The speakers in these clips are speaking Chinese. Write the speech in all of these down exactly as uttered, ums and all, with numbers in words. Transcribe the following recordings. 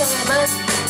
送你们。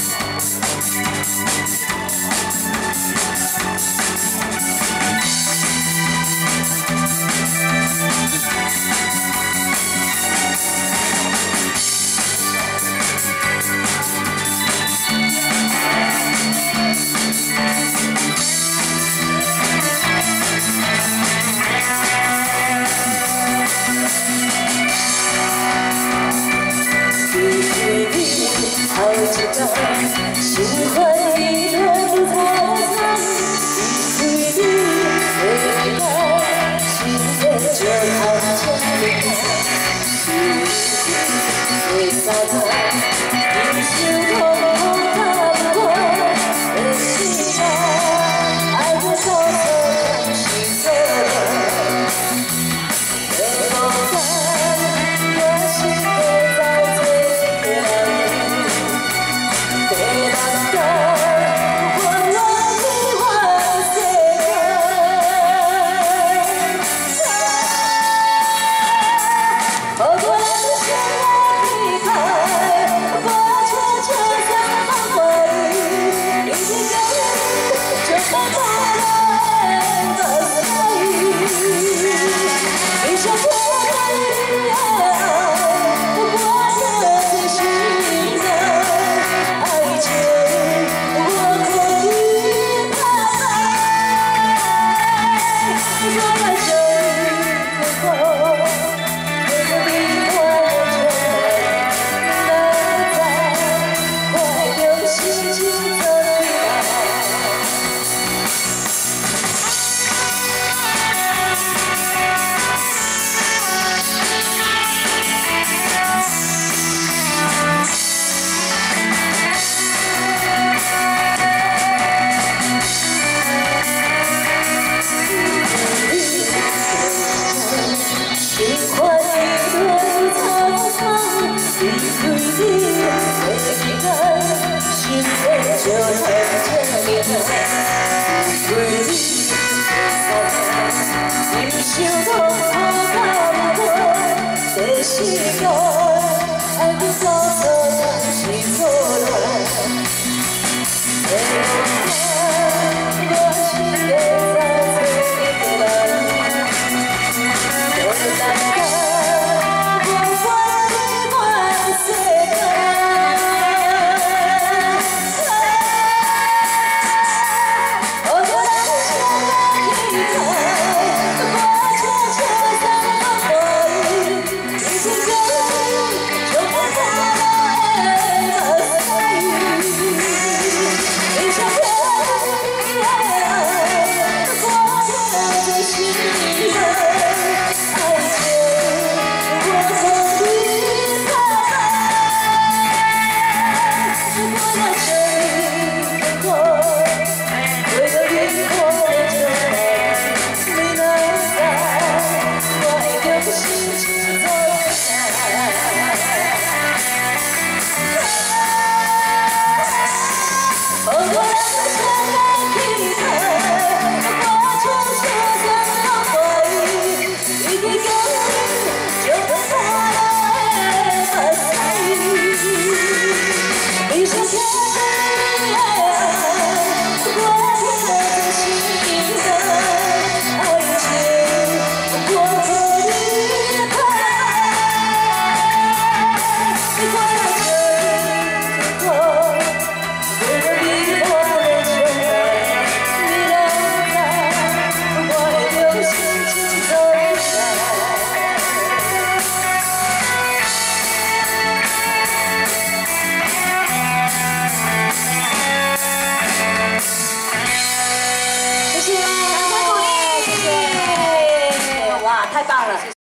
好几张心怀一朵不逃藏，一对你回到心间就好像离开，最洒脱，你是痛苦踏不过的心上，爱不到头心走了，得不到我心都在最亮。 就很甜蜜的回忆，你心痛苦打不过的心肝，爱不到头的心错乱，没有他，我心也在最乱，我难过。 太棒了！